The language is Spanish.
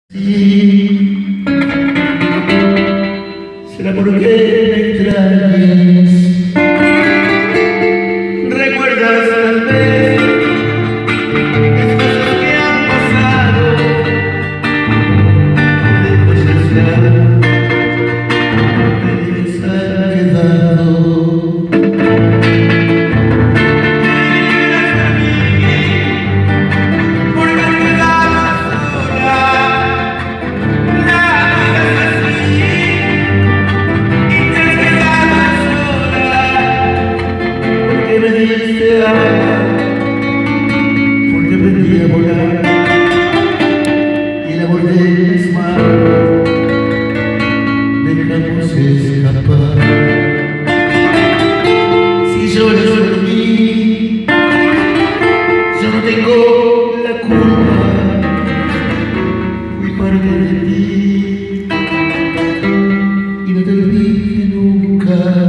Sí, será porque me extrañas. Recuerdas tal vez las cosas que han pasado, de cosas que se han quedado. Porque aprendí a volar y el amor de mis manos dejamos escapar. Si lloras por mí, yo no tengo la culpa, fui parte de ti y no te olvidé nunca.